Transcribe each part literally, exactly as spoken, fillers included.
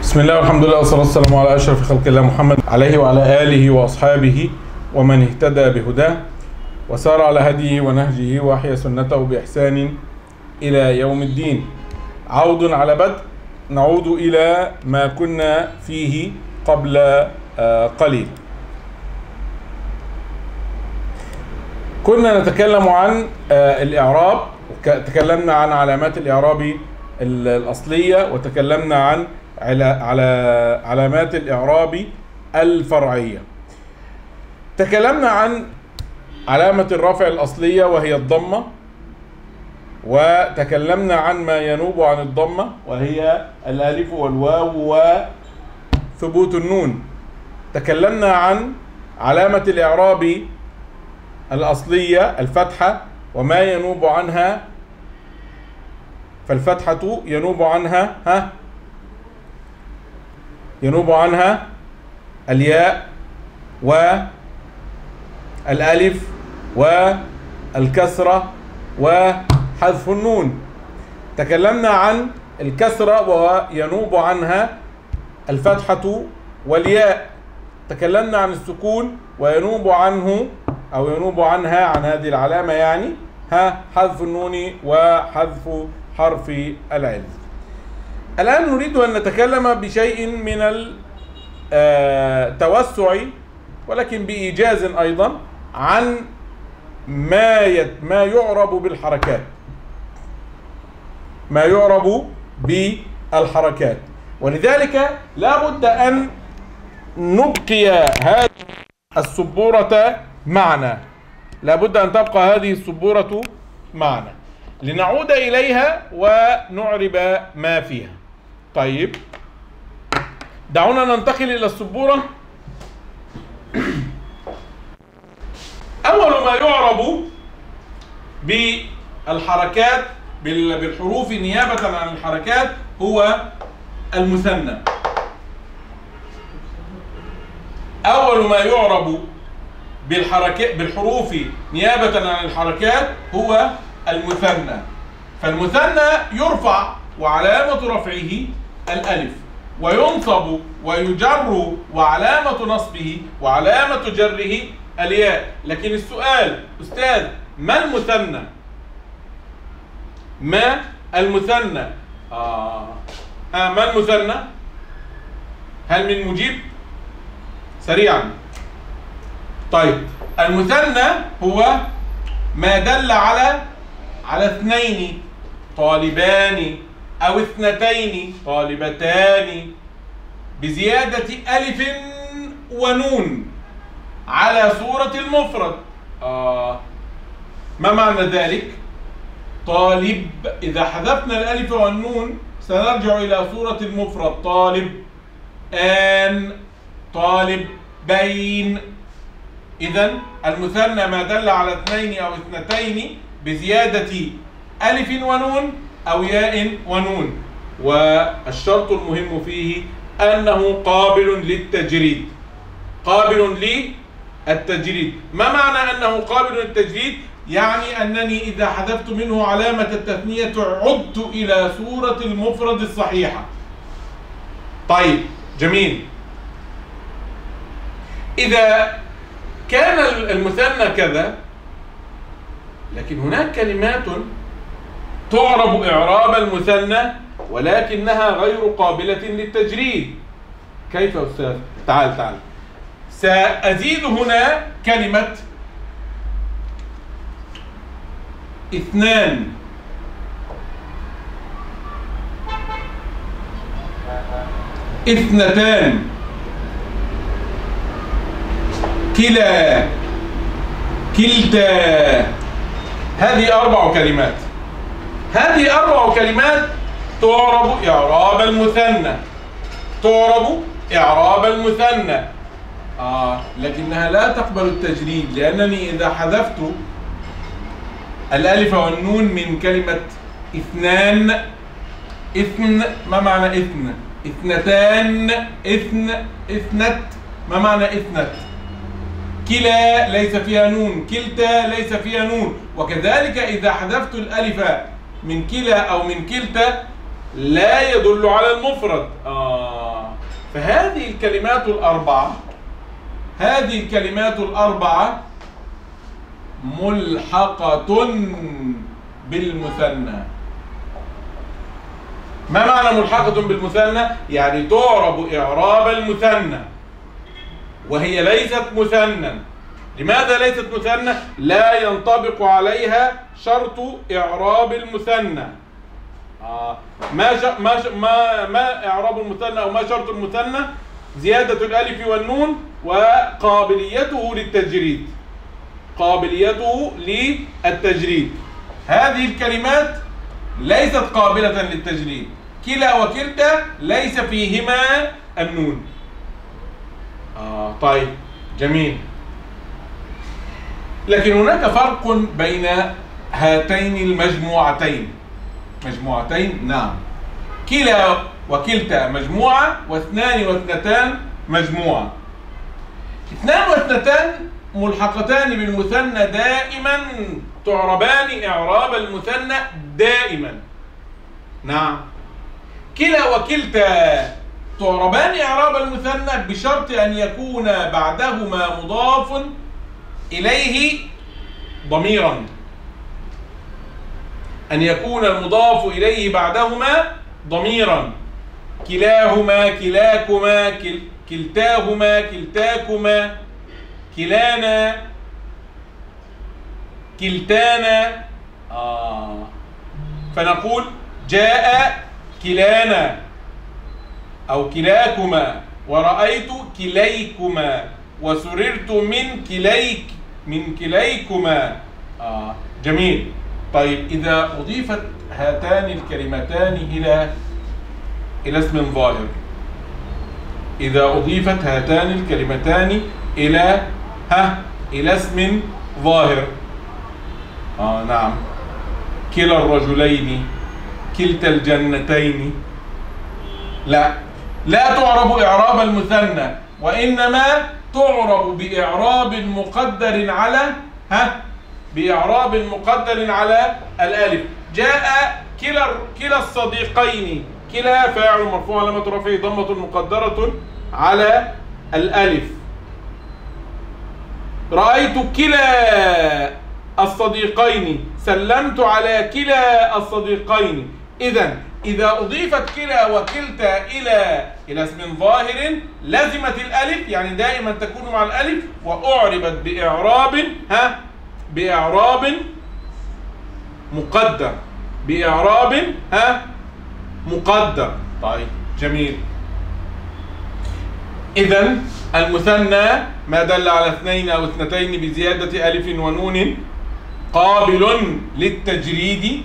بسم الله والحمد لله والصلاة والسلام على أشرف خلق الله محمد عليه وعلى آله وأصحابه ومن اهتدى بهداه وسار على هديه ونهجه وأحيا سنته بإحسان إلى يوم الدين. عود على بدء نعود إلى ما كنا فيه قبل قليل. كنا نتكلم عن الإعراب، تكلمنا عن علامات الإعراب الأصلية، وتكلمنا عن على على علامات الإعراب الفرعية. تكلمنا عن علامة الرفع الأصلية وهي الضمة، وتكلمنا عن ما ينوب عن الضمة وهي الألف والواو وثبوت النون. تكلمنا عن علامة الإعراب الأصلية الفتحة وما ينوب عنها، فالفتحة ينوب عنها ها ينوب عنها الياء والألف والكسرة وحذف النون. تكلمنا عن الكسرة وينوب عنها الفتحة والياء. تكلمنا عن السكون وينوب عنه أو ينوب عنها عن هذه العلامة يعني ها حذف النون وحذف حرف العلة. الآن نريد أن نتكلم بشيء من التوسع ولكن بإيجاز أيضا عن ما ما يعرب بالحركات، ما يعرب بالحركات. ولذلك لا بد أن نبقي هذه السبورة معنا، لا بد أن تبقى هذه السبورة معنا لنعود إليها ونعرب ما فيها. طيب، دعونا ننتقل إلى السبورة. أول ما يعرب بالحركات بالحروف نيابة عن الحركات هو المثنى. أول ما يعرب بالحركات بالحروف نيابة عن الحركات هو المثنى. فالمثنى يرفع وعلامة رفعه الألف، وينصب ويجر وعلامة نصبه وعلامة جره الياء. لكن السؤال أستاذ، ما المثنى؟ ما المثنى؟ آه. آه ما المثنى؟ هل من مجيب؟ سريعا. طيب، المثنى هو ما دل على على اثنين طالبان أو اثنتين طالبتان بزيادة ألف ونون على صورة المفرد. آه. ما معنى ذلك؟ طالب، إذا حذفنا الألف والنون سنرجع إلى صورة المفرد طالب آن طالب بين. إذن المثنى ما دل على اثنين أو اثنتين بزيادة ألف ونون أو ياء ونون، والشرط المهم فيه أنه قابل للتجريد. قابل للتجريد. ما معنى أنه قابل للتجريد؟ يعني أنني إذا حذفت منه علامة التثنية عدت إلى صورة المفرد الصحيحة. طيب، جميل. إذا كان المثنى كذا، لكن هناك كلمات تعرب إعراب المثنى ولكنها غير قابلة للتجريد. كيف يا أستاذ؟ تعال تعال سأزيد هنا كلمة اثنان، اثنتان، كلا، كلتا. هذه أربع كلمات. هذه أربع كلمات تعرب إعراب المثنى. تعرب إعراب المثنى. آه لكنها لا تقبل التجريد، لأنني إذا حذفت الألف والنون من كلمة اثنان، اثن، ما معنى اثن؟ اثنتان، اثن، اثنت، ما معنى اثنت؟ كلا ليس فيها نون، كلتا ليس فيها نون. وكذلك إذا حذفت الألف من كلا أو من كلتا لا يدل على المفرد. آه فهذه الكلمات الأربعة هذه الكلمات الأربعة ملحقة بالمثنى. ما معنى ملحقة بالمثنى؟ يعني تعرب إعراب المثنى وهي ليست مثنى. لماذا ليست مثنى؟ لا ينطبق عليها شرط إعراب المثنى. آه. ما, ش... ما, ش... ما ما إعراب المثنى أو ما شرط المثنى؟ زيادة الألف والنون وقابليته للتجريد. قابليته للتجريد. هذه الكلمات ليست قابلة للتجريد. كلا وكلتا ليس فيهما النون. آه طيب جميل. لكن هناك فرق بين هاتين المجموعتين. مجموعتين نعم. كلا وكلتا مجموعة، واثنان واثنتان مجموعة. اثنان واثنتان ملحقتان بالمثنى دائما، تعربان إعراب المثنى دائما. نعم. كلا وكلتا تعربان إعراب المثنى بشرط أن يكون بعدهما مضاف إليه ضميرا. أن يكون المضاف إليه بعدهما ضميرا. كلاهما، كلاكما، كل كلتاهما، كلتاكما، كلانا، كلتانا. آه. فنقول جاء كلانا أو كلاكما، ورأيت كليكما، وسررت من كليك من كليكما. آه. جميل. طيب إذا أضيفت هاتان الكلمتان إلى إلى اسم ظاهر، إذا أضيفت هاتان الكلمتان إلى ها إلى اسم ظاهر. آه نعم. كلا الرجلين، كلتا الجنتين. لا لا تعرب إعراب المثنى، وإنما تعرب بإعراب مقدر على ها بإعراب مقدر على الألف. جاء كلا كلا الصديقين. كلا فاعل مرفوع علامة رفعه ضمة مقدرة على الألف. رأيت كلا الصديقين، سلمت على كلا الصديقين. إذن إذا أضيفت كلا وكلتا إلى إلى اسم ظاهر لزمت الألف، يعني دائما تكون مع الألف، وأعربت بإعراب ها بإعراب مقدر. بإعراب ها مقدر. طيب جميل. إذن المثنى ما دل على اثنين أو اثنتين بزيادة ألف ونون قابل للتجريد،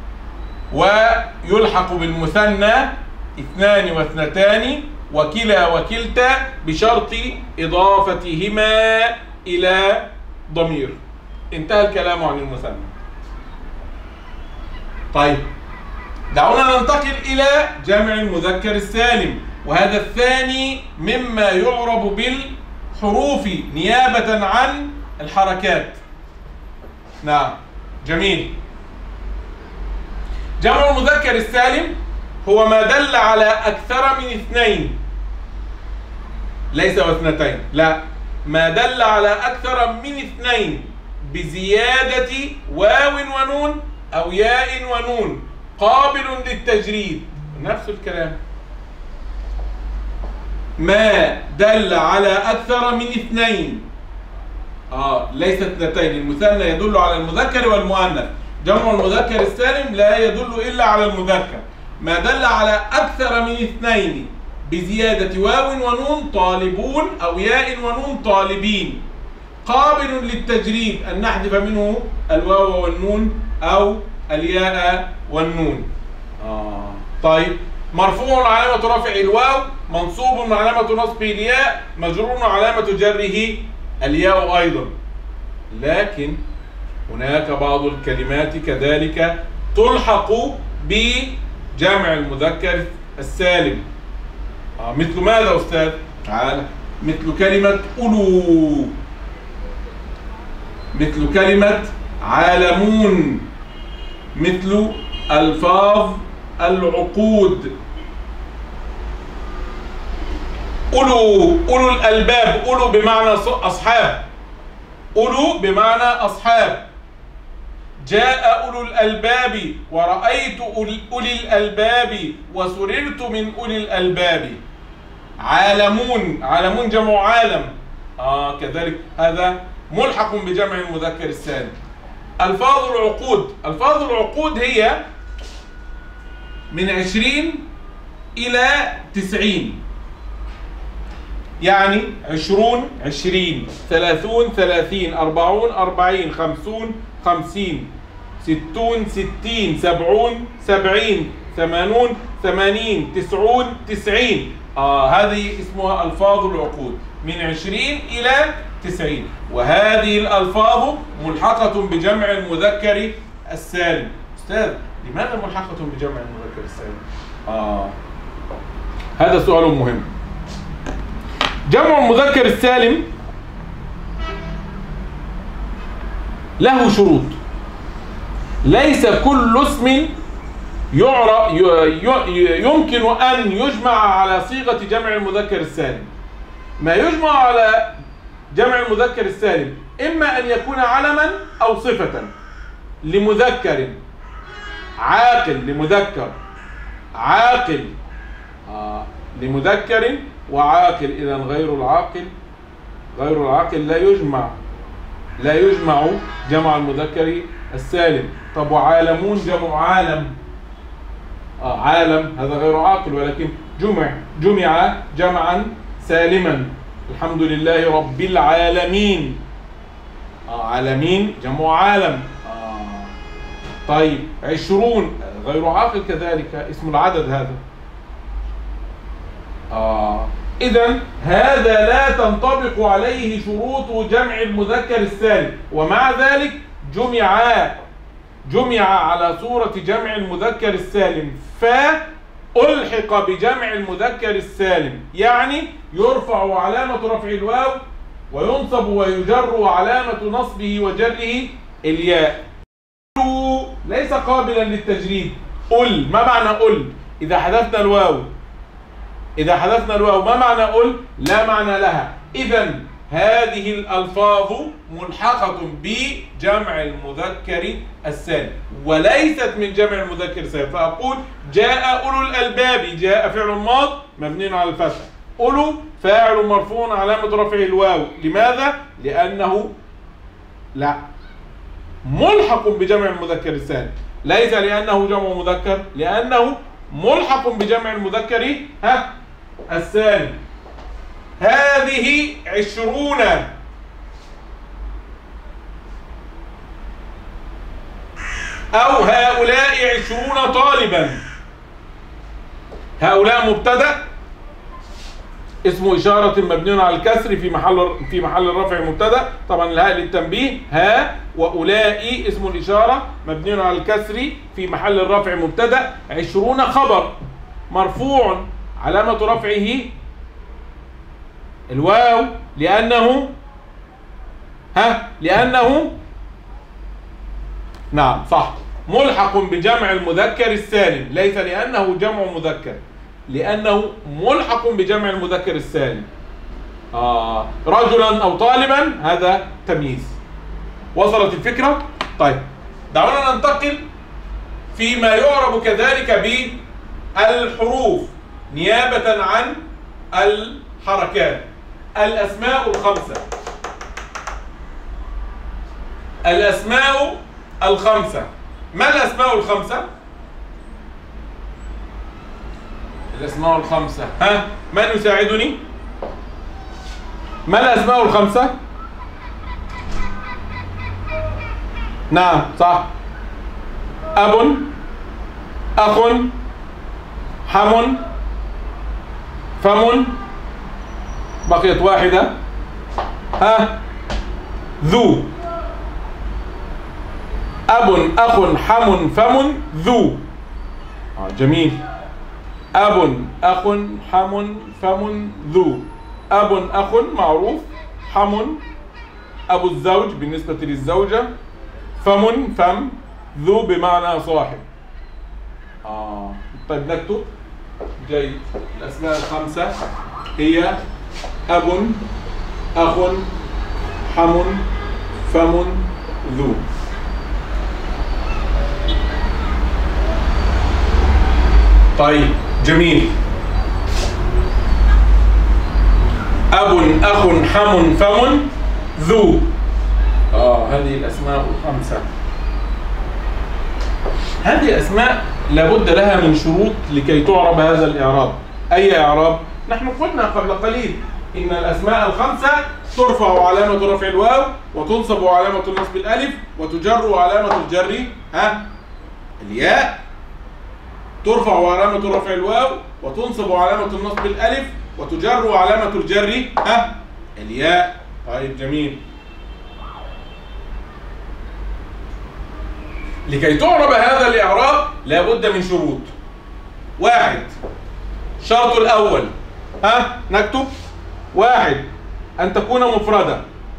ويلحق بالمثنى اثنان واثنتان وكلا وكلتا بشرط إضافتهما إلى ضمير. انتهى الكلام عن المثنى. طيب دعونا ننتقل إلى جمع المذكر السالم، وهذا الثاني مما يعرب بالحروف نيابة عن الحركات. نعم جميل. جمع المذكر السالم هو ما دل على أكثر من اثنين، ليس واثنتين، لا، ما دل على أكثر من اثنين بزيادة واو ونون أو ياء ونون قابل للتجريد. نفس الكلام. ما دل على أكثر من اثنين، آه ليس اثنتين. المثنى يدل على المذكر والمؤنث، جمع المذكر السالم لا يدل إلا على المذكر. ما دل على أكثر من اثنين بزيادة واو ونون طالبون أو ياء ونون طالبين قابل للتجريد، أن نحذف منه الواو والنون أو الياء والنون. آه. طيب مرفوع علامة رفع الواو، منصوب علامة نصبه الياء، مجرور علامة جره الياء أيضا. لكن هناك بعض الكلمات كذلك تلحق بجمع المذكر السالم. آه. مثل ماذا أستاذ؟ تعالى. مثل كلمة أولو، مثل كلمة عالمون، مثل ألفاظ العقود. أولو، أولو الألباب، أولو بمعنى أصحاب، أولو بمعنى أصحاب. جاء أولو الألباب ورأيت أولي الألباب وسررت من أولي الألباب. عالمون، عالمون جمع عالم، آه كذلك هذا ملحق بجمع المذكر السالم. ألفاظ العقود، ألفاظ العقود هي من عشرين إلى تسعين، يعني عشرون عشرين، ثلاثون ثلاثين، أربعون أربعين، خمسون خمسين، ستون ستين، سبعون سبعين، ثمانون ثمانين، تسعون تسعين. آه هذه اسمها ألفاظ العقود من عشرين إلى تسعين، وهذه الألفاظ ملحقة بجمع المذكر السالم. أستاذ لماذا ملحقة بجمع المذكر السالم؟ آه هذا سؤال مهم. جمع المذكر السالم له شروط. ليس كل اسم يعرف يمكن أن يجمع على صيغة جمع المذكر السالم. ما يجمع على جمع المذكر السالم إما أن يكون علما أو صفة لمذكر عاقل، لمذكر عاقل آه. لمذكر وعاقل. إذا غير العاقل، غير العاقل لا يجمع، لا يجمع جمع المذكر السالم. طب وعالمون جمع عالم، آه عالم هذا غير عاقل ولكن جمع، جمع جمعا سالما. الحمد لله رب العالمين، آه عالمين جمع عالم. آه طيب عشرون غير عاقل كذلك، اسم العدد هذا. آه إذن هذا لا تنطبق عليه شروط جمع المذكر السالم، ومع ذلك جمع جمع على صورة جمع المذكر السالم، فألحق بجمع المذكر السالم، يعني يرفع علامة رفع الواو وينصب ويجر وعلامة نصبه وجره الياء. ليس قابلا للتجريد. قل، ما معنى قل؟ إذا حذفنا الواو، إذا حذفنا الواو ما معنى قل؟ لا معنى لها. إذن هذه الألفاظ ملحقة بجمع المذكر السالم وليست من جمع المذكر السالم. فأقول جاء أولو الألباب، جاء فعل ماض مبني على الفتح، أولو فاعل مرفوع علامة رفعه الواو. لماذا؟ لأنه لا ملحق بجمع المذكر السالم، ليس لأنه جمع مذكر، لأنه ملحق بجمع المذكر ها السالم. هذه عشرون، أو هؤلاء عشرون طالبا. هؤلاء مبتدأ اسم إشارة مبني على الكسر في محل في محل الرفع مبتدأ، طبعا الهاء للتنبيه ها، وأولئك اسم الإشارة مبني على الكسر في محل الرفع مبتدأ. عشرون خبر مرفوع علامة رفعه الواو، لأنه ها لأنه نعم صح ملحق بجمع المذكر السالم، ليس لأنه جمع مذكر، لأنه ملحق بجمع المذكر السالم. آه رجلا أو طالبا هذا تمييز. وصلت الفكرة؟ طيب دعونا ننتقل فيما يعرب كذلك بالحروف نيابة عن الحركات. الأسماء الخمسة، الأسماء الخمسة. ما الأسماء الخمسة؟ الأسماء الخمسة، ها من يساعدني؟ ما الأسماء الخمسة؟ نعم صح، أب، أخ، حم، فم، بقيت واحدة ها ذو. أب، أخ، حم، فم، ذو. آه جميل. أب، أخ، حم، فم، ذو. أب أخ معروف، حم أبو الزوج بالنسبة للزوجة، فم فم، ذو بمعنى صاحب. آه طيب نكتب. جيد. الأسماء الخمسة هي أب، أخ، حم، فم، ذو. طيب جميل. أب، أخ، حم، فم، ذو. آه هذه الأسماء الخمسة. هذه الأسماء لابد لها من شروط لكي تعرب هذا الإعراب. أي إعراب؟ نحن قلنا قبل قليل إن الأسماء الخمسة ترفع علامة رفع الواو، وتنصب علامة النصب الألف، وتجر علامة الجر ها الياء. ترفع علامة رفع الواو، وتنصب علامة النصب الألف، وتجر علامة الجر ها الياء. طيب جميل. لكي تعرب هذا الإعراب لابد من شروط. واحد، الشرط الأول ها نكتب واحد، أن تكون مفردة.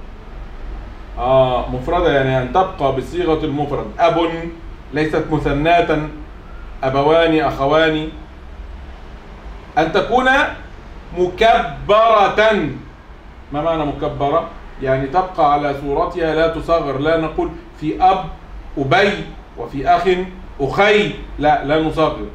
آه مفردة يعني أن تبقى بصيغة المفرد. أب ليست مثناة، أبوان، أخوان. أن تكون مكبرة. ما معنى مكبرة؟ يعني تبقى على صورتها لا تصغر. لا نقول في أب أبي وفي أخ أخي، لا لا نصغر.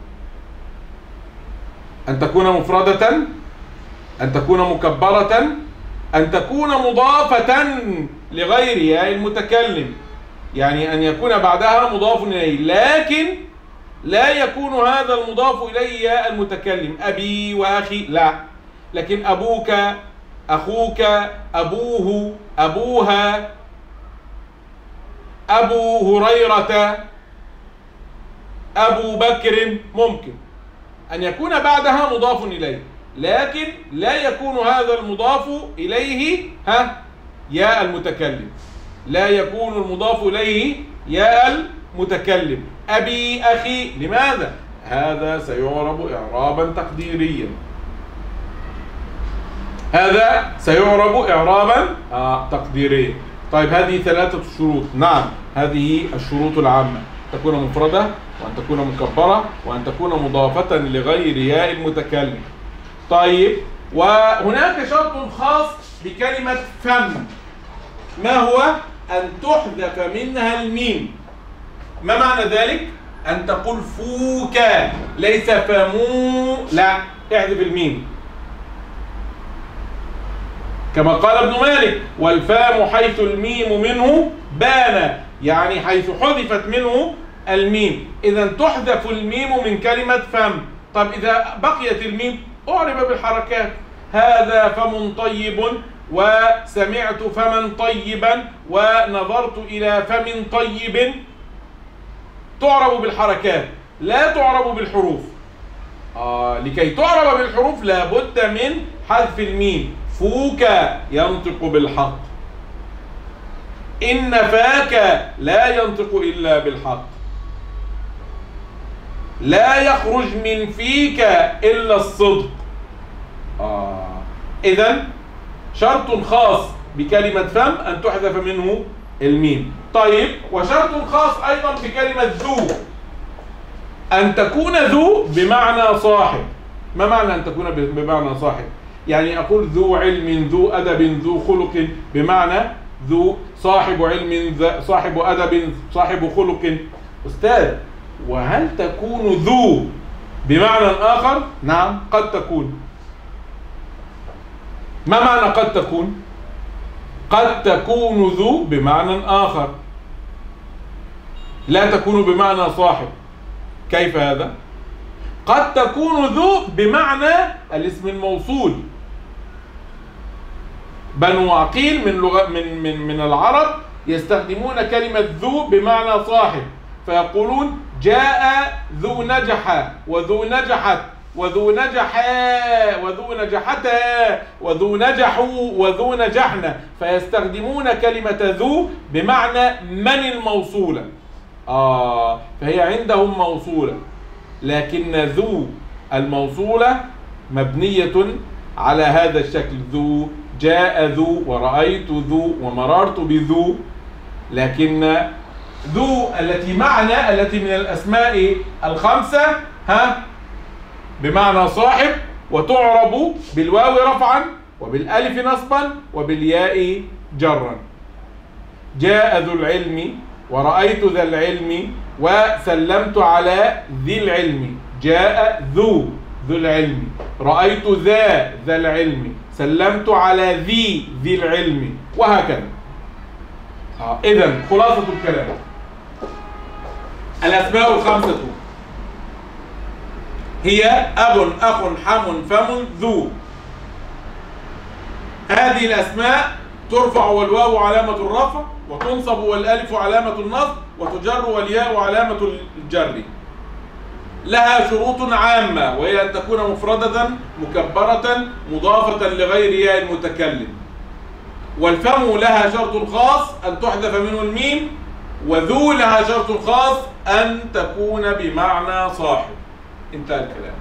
أن تكون مفردة، أن تكون مكبرة، أن تكون مضافة لغير ياء المتكلم، يعني أن يكون بعدها مضاف إليه، لكن لا يكون هذا المضاف إليه ياء المتكلم. أبي وأخي لا، لكن أبوك، أخوك، أبوه، أبوها، أبو هريرة، أبو بكر. ممكن أن يكون بعدها مضاف إليه، لكن لا يكون هذا المضاف إليه ها ياء المتكلم. لا يكون المضاف إليه ياء المتكلم. أبي، أخي. لماذا؟ هذا سيعرب إعرابا تقديريا. هذا سيعرب إعرابا آه تقديريا. طيب هذه ثلاثة شروط. نعم هذه الشروط العامة: تكون مفردة، وأن تكون مكبرة، وأن تكون مضافة لغير ياء المتكلم. طيب وهناك شرط خاص بكلمة فم. ما هو؟ أن تحذف منها الميم. ما معنى ذلك؟ أن تقول فوك، ليس فمو، لا، احذف الميم. كما قال ابن مالك: والفام حيث الميم منه بان، يعني حيث حذفت منه الميم. إذا تحذف الميم من كلمة فم. طب إذا بقيت الميم أعرب بالحركات: هذا فم طيب، وسمعت فما طيبا، ونظرت إلى فم طيب. تعرب بالحركات، لا تعرب بالحروف. آه لكي تعرب بالحروف لابد من حذف الميم. فوك ينطق بالحق، إن فاك لا ينطق إلا بالحق، لا يخرج من فيك إلا الصدق. آه. إذن شرط خاص بكلمة فم أن تحذف منه الميم. طيب وشرط خاص أيضا بكلمة ذو، أن تكون ذو بمعنى صاحب. ما معنى أن تكون بمعنى صاحب؟ يعني أقول ذو علم، ذو أدب، ذو خلق، بمعنى ذو صاحب علم، صاحب أدب، صاحب خلق. أستاذ، وهل تكون ذو بمعنى آخر؟ نعم قد تكون. ما معنى قد تكون؟ قد تكون ذو بمعنى آخر، لا تكون بمعنى صاحب. كيف هذا؟ قد تكون ذو بمعنى الاسم الموصول. بنو عقيل من لغة من من من العرب يستخدمون كلمة ذو بمعنى صاحب، فيقولون جاء ذو نجح، وذو نجحت، وذو نجحا، وذو نجحتا، وذو نجحوا، وذو نجحنا. فيستخدمون كلمة ذو بمعنى من الموصولة. آه فهي عندهم موصولة، لكن ذو الموصولة مبنية على هذا الشكل: ذو، جاء ذو، ورأيت ذو، ومررت بذو. لكن ذو التي معنا، التي من الأسماء الخمسة ها بمعنى صاحب، وتعرب بالواو رفعا وبالألف نصبا وبالياء جرا. جاء ذو العلم ورأيت ذا العلم وسلمت على ذي العلم. جاء ذو ذو العلم، رأيت ذا ذا العلم، سلمت على ذي ذي العلم، وهكذا. آه. إذن خلاصة الكلام: الأسماء الخمسة هي أب أخ حم فم ذو. هذه الأسماء ترفع والواو علامة الرفع، وتنصب والألف علامة النصب، وتجر والياء علامة الجر. لها شروط عامة، وهي أن تكون مفردة مكبرة مضافة لغير ياء المتكلم. والفم لها شرط خاص أن تحذف منه الميم، وذو لها شرط خاص أن تكون بمعنى صاحب. انتهى الكلام.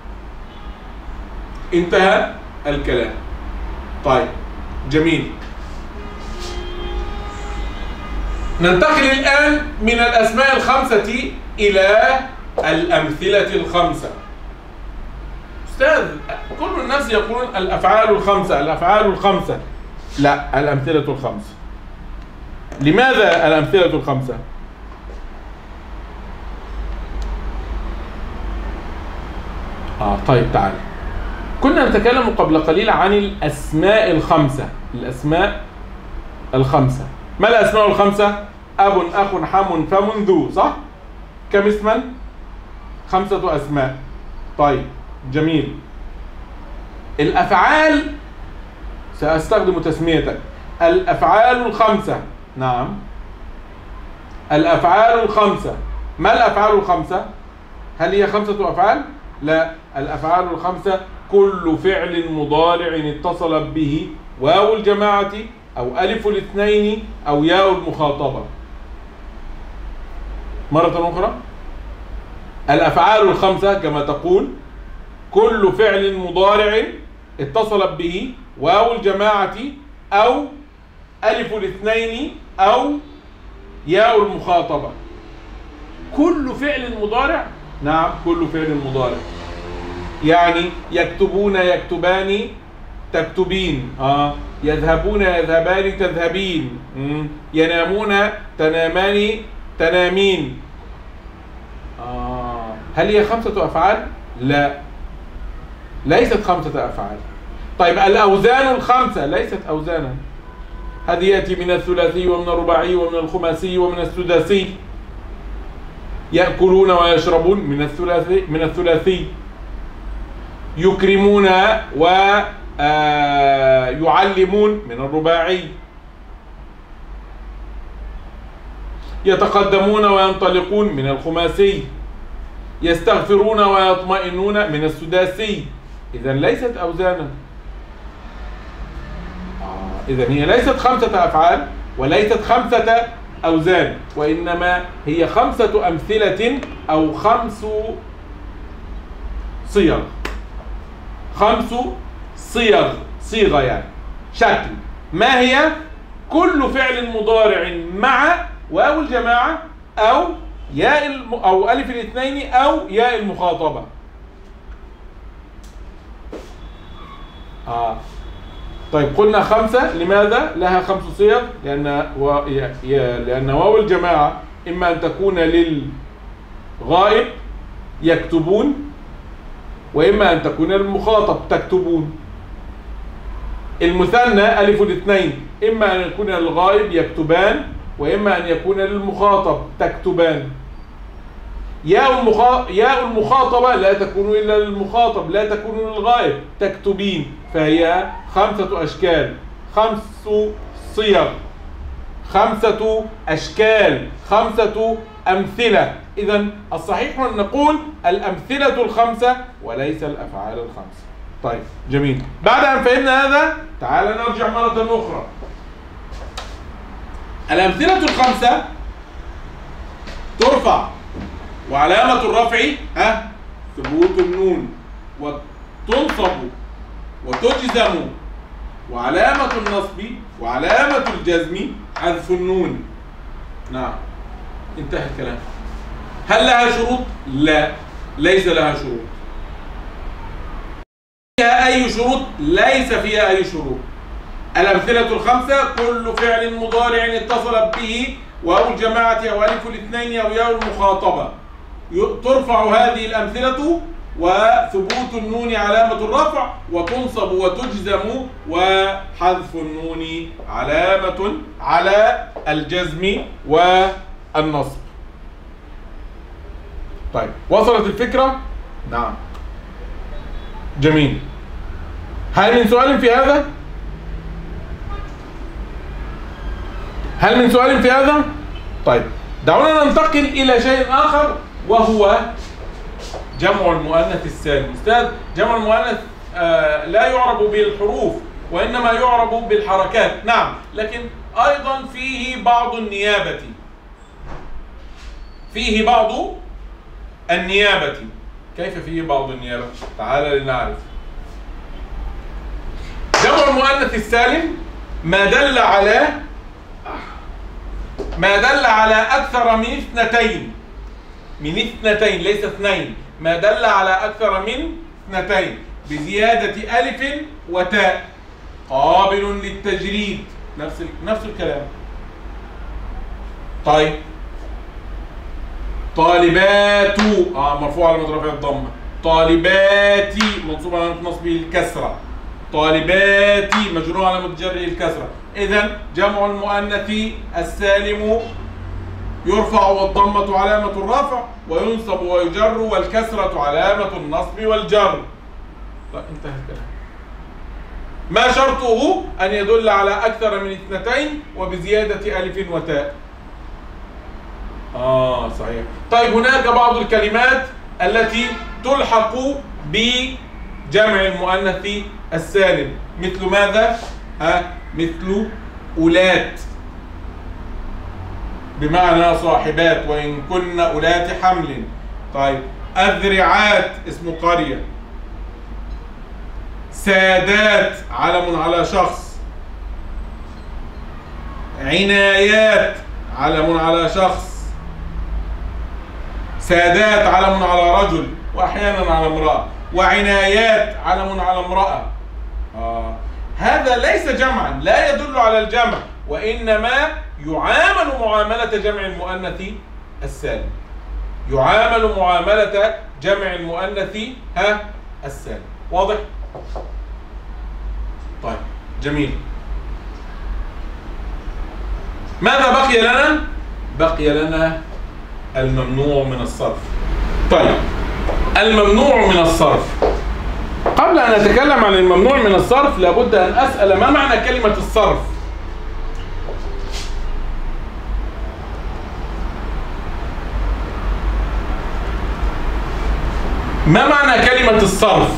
انتهى الكلام. طيب جميل. ننتقل الآن من الأسماء الخمسة إلى الأمثلة الخمسة. أستاذ، كل الناس يقولون الأفعال الخمسة الأفعال الخمسة. لا، الأمثلة الخمسة. لماذا الأمثلة الخمسة؟ آه طيب تعال. كنا نتكلم قبل قليل عن الأسماء الخمسة. الأسماء الخمسة. ما الأسماء الخمسة؟ أب أخ حم فم ذو، صح؟ كم اسما؟ خمسة أسماء. طيب جميل. الأفعال سأستخدم تسميتك. الأفعال الخمسة. نعم، الأفعال الخمسة. ما الأفعال الخمسة؟ هل هي خمسة أفعال؟ لا، الأفعال الخمسة كل فعل مضارع اتصلت به واو الجماعة أو ألف الاثنين أو ياء المخاطبة. مرة أخرى، الأفعال الخمسة كما تقول كل فعل مضارع اتصلت به واو الجماعة أو ألف الاثنين أو ياء المخاطبة. كل فعل مضارع. نعم، كل فعل مضارع. يعني يكتبون يكتبان تكتبين، آه. يذهبون يذهبان تذهبين، مم. ينامون تنامان تنامين. آه. هل هي خمسة أفعال؟ لا، ليست خمسة أفعال. طيب الأوزان الخمسة ليست أوزانا. هذه يأتي من الثلاثي ومن الرباعي ومن الخماسي ومن السداسي. يأكلون ويشربون من الثلاثي من الثلاثي. يكرمون ويعلمون من الرباعي. يتقدمون وينطلقون من الخماسي. يستغفرون ويطمئنون من السداسي. إذن ليست أوزانا. آه إذن هي ليست خمسة أفعال وليست خمسة أوزان، وإنما هي خمسة أمثلة أو خمس صيغ. خمس صيغ، صيغة يعني شكل. ما هي؟ كل فعل مضارع مع واو الجماعة أو ياء الم... أو ألف الاثنين أو ياء المخاطبة. آه. طيب قلنا خمسة. لماذا لها خمس صيغ؟ لأن و... ي... ي... لأن واو الجماعة إما أن تكون للغائب يكتبون، وإما أن تكون للمخاطب تكتبون. المثنى ألف الاثنين إما أن يكون للغائب يكتبان، وإما أن يكون للمخاطب تكتبان. ياء المخا... ياء المخاطبة لا تكون إلا للمخاطب، لا تكون للغائب، تكتبين. فهي خمسة أشكال، خمس صيغ، خمسة أشكال، خمسة أمثلة. إذن الصحيح أن نقول الأمثلة الخمسة وليس الأفعال الخمسة. طيب جميل. بعد أن فهمنا هذا تعال نرجع مرة أخرى. الأمثلة الخمسة ترفع وعلامة الرفع ها ثبوت النون، وتنصب وتجزم، وعلامة النصب وعلامة الجزم حذف النون. نعم، انتهى الكلام. هل لها شروط؟ لا، ليس لها شروط. أي شروط؟ ليس فيها أي شروط. الأمثلة الخمسة: كل فعل مضارع اتصلت به واو الجماعة أو ألف الاثنين أو ياء المخاطبة ترفع هذه الأمثلة وثبوت النون علامة الرفع، وتنصب وتجزم وحذف النون علامة على الجزم والنصب. طيب، وصلت الفكرة؟ نعم. جميل. هل من سؤال في هذا؟ هل من سؤال في هذا؟ طيب، دعونا ننتقل إلى شيء آخر وهو جمع المؤنث السالم. أستاذ، جمع المؤنث آه لا يعرب بالحروف وإنما يعرب بالحركات. نعم، لكن أيضا فيه بعض النيابة. فيه بعض النيابة. كيف فيه بعض النيابة؟ تعال لنعرف. جمع المؤنث السالم ما دل على ما دل على أكثر من اثنتين. من اثنتين، ليس اثنين. ما دل على أكثر من اثنتين بزيادة ألف وتاء قابل للتجريد. نفس نفس الكلام. طيب، طالبات اه مرفوع على مترفع الضمه، طالباتي منصوب على نصبه الكسره، طالباتي مجرور على متجره الكسره. اذا جمع المؤنث السالم يرفع والضمه علامه الرفع وينصب ويجر والكسره علامه النصب والجر. طيب، انتهى الكلام. ما شرطه ان يدل على اكثر من اثنتين وبزياده الف وتاء. آه صحيح. طيب، هناك بعض الكلمات التي تلحق بجمع المؤنث السالم، مثل ماذا؟ ها؟ مثل أولات بمعنى صاحبات وإن كن أولات حمل. طيب، أذرعات اسم قرية، سادات علم على شخص، عنايات علم على شخص، سادات علم على رجل واحيانا على امراه، وعنايات علم على امراه. آه. هذا ليس جمعا، لا يدل على الجمع، وانما يعامل معامله جمع المؤنث السالم. يعامل معامله جمع المؤنث ها السالم. واضح؟ طيب، جميل. ماذا بقي لنا؟ بقي لنا الممنوع من الصرف. طيب، الممنوع من الصرف. قبل أن أتكلم عن الممنوع من الصرف لابد أن أسأل ما معنى كلمة الصرف؟ ما معنى كلمة الصرف؟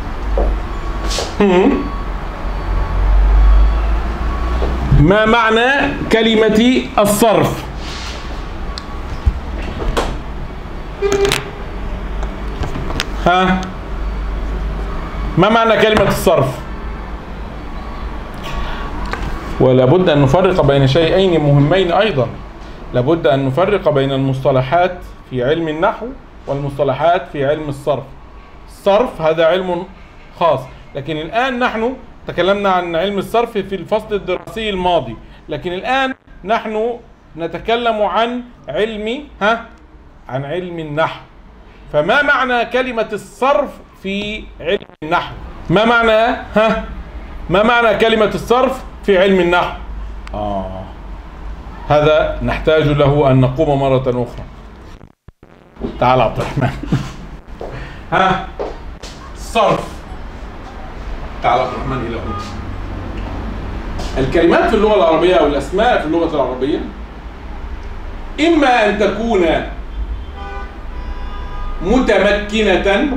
ما معنى كلمة الصرف؟ ها؟ ما معنى كلمة الصرف؟ ولابد أن نفرق بين شيئين مهمين أيضا. لابد أن نفرق بين المصطلحات في علم النحو والمصطلحات في علم الصرف. الصرف هذا علم خاص، لكن الآن نحن تكلمنا عن علم الصرف في الفصل الدراسي الماضي، لكن الآن نحن نتكلم عن علم ها عن علم النحو. فما معنى كلمة الصرف في علم النحو؟ ما معنى ها ما معنى كلمة الصرف في علم النحو؟ آه هذا نحتاج له أن نقوم مرة أخرى. تعال عبد الرحمن. ها الصرف. تعال عبد الرحمن إلى هنا. الكلمات في اللغة العربية أو الأسماء في اللغة العربية إما أن تكون متمكنة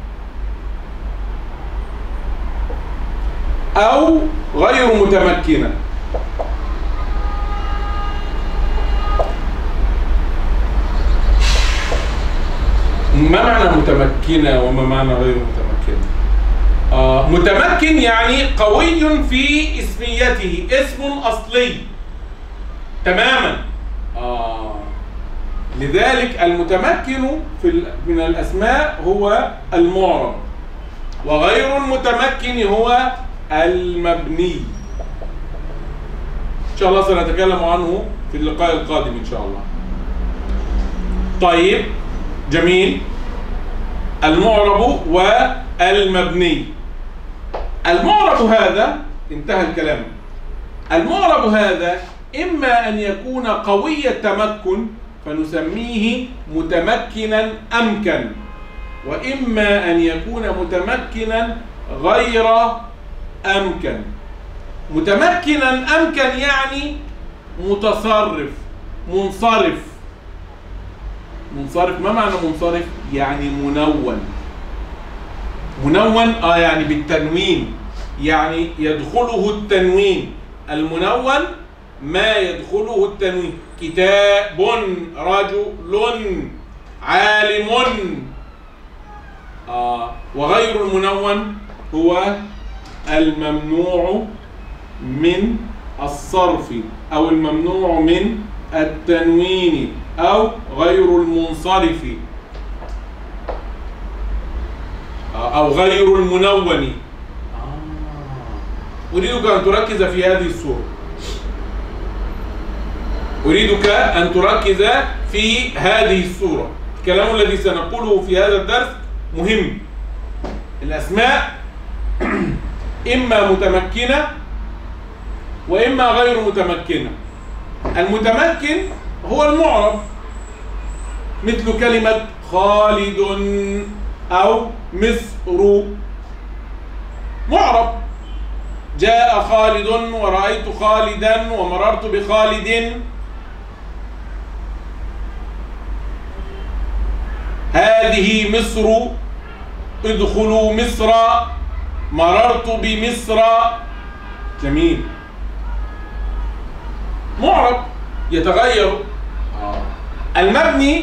أو غير متمكنة. ما معنى متمكنة وما معنى غير متمكنة؟ آه متمكن يعني قوي في اسميته، اسم أصلي تماما. آه لذلك المتمكن في من الأسماء هو المعرب. وغير المتمكن هو المبني. إن شاء الله سنتكلم عنه في اللقاء القادم إن شاء الله. طيب جميل. المعرب والمبني. المعرب هذا انتهى الكلام. المعرب هذا إما أن يكون قوي التمكن فنسميه متمكنا أمكن، وإما أن يكون متمكنا غير أمكن. متمكنا أمكن يعني متصرف منصرف. منصرف ما معنى منصرف؟ يعني منون. منون اه يعني بالتنوين، يعني يدخله التنوين. المنون ما يدخله التنوين. كتاب، رجل، عالم. آه. وغير المنون هو الممنوع من الصرف أو الممنوع من التنوين أو غير المنصرف أو غير المنون. أريدك أن تركز في هذه الصورة. أريدك أن تركز في هذه الصورة. الكلام الذي سنقوله في هذا الدرس مهم. الأسماء إما متمكنة وإما غير متمكنة. المتمكن هو المعرب، مثل كلمة خالد أو مصر. معرب. جاء خالد ورأيت خالدا ومررت بخالد. هذه مصر، ادخلوا مصر، مررت بمصر. جميل. معرب يتغير. آه. المبني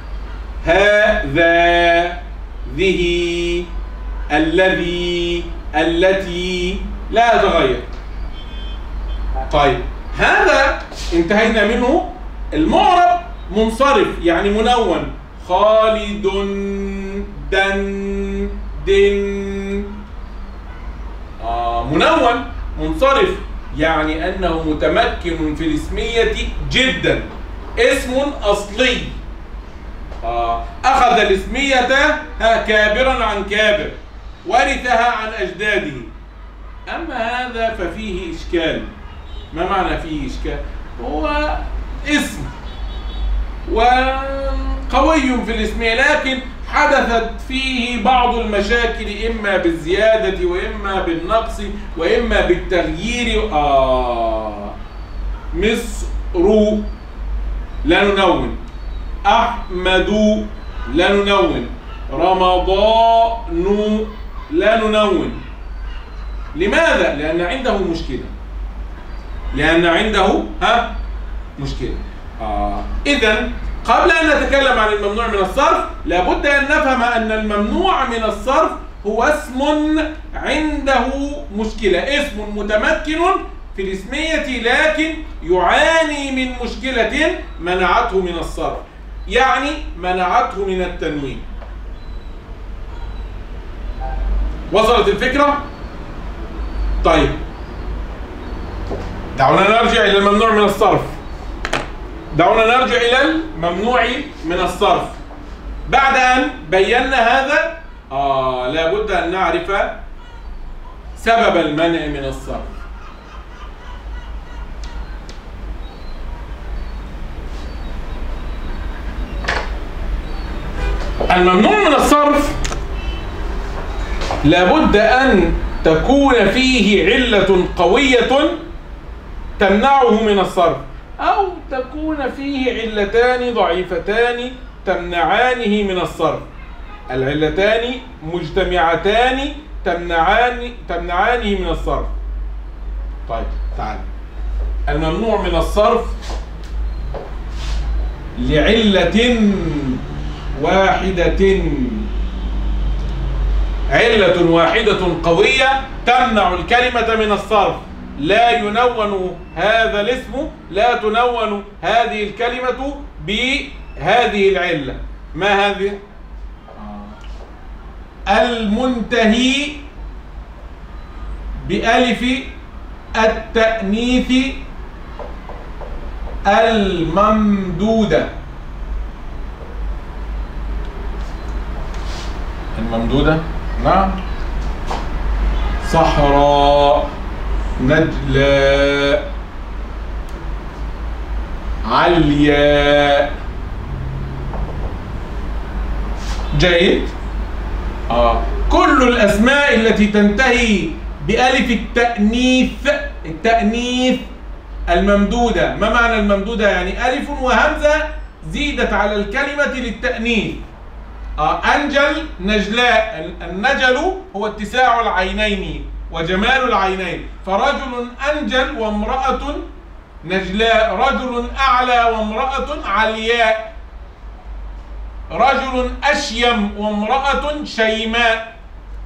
هذا، ذه، الذي، التي، لا يتغير. طيب هذا انتهينا منه. المعرب منصرف يعني منون. خالد، دن، دن. آه منون منصرف يعني أنه متمكن في الاسمية جدا. اسم أصلي. آه أخذ الاسمية كابرا عن كابر، ورثها عن أجداده. أما هذا ففيه إشكال. ما معنى فيه إشكال؟ هو اسم وقوي في الاسمية، لكن حدثت فيه بعض المشاكل، إما بالزيادة وإما بالنقص وإما بالتغيير. آه مصر لا ننون. أحمد لا ننون. رمضان لا ننون. لماذا؟ لأن عنده مشكلة. لأن عنده ها مشكلة. آه. إذن قبل أن نتكلم عن الممنوع من الصرف لابد أن نفهم أن الممنوع من الصرف هو اسم عنده مشكلة. اسم متمكن في الاسمية لكن يعاني من مشكلة منعته من الصرف، يعني منعته من التنوين. وصلت الفكرة؟ طيب دعونا نرجع إلى الممنوع من الصرف. دعونا نرجع إلى الممنوع من الصرف. بعد أن بينا هذا آه لابد أن نعرف سبب المنع من الصرف. الممنوع من الصرف لابد أن تكون فيه علة قوية تمنعه من الصرف، أو تكون فيه علتان ضعيفتان تمنعانه من الصرف. العلتان مجتمعتان تمنعان تمنعانه من الصرف. طيب تعال. الممنوع من الصرف لعلة واحدة. علة واحدة قوية تمنع الكلمة من الصرف. لا ينون هذا الاسم، لا تنون هذه الكلمة بهذه العلة. ما هذه؟ المنتهي بألف التأنيث الممدودة. الممدودة نعم. صحراء، نجلاء، علياء. جيد. آه. كل الأسماء التي تنتهي بألف التأنيث، التأنيث الممدودة. ما معنى الممدودة؟ يعني ألف وهمزة زيدت على الكلمة للتأنيث. آه. أنجل، نجلاء. النجل هو اتساع العينين وجمال العينين، فرجل أنجل وامرأة نجلاء، رجل أعلى وامرأة علياء، رجل أشيم وامرأة شيماء.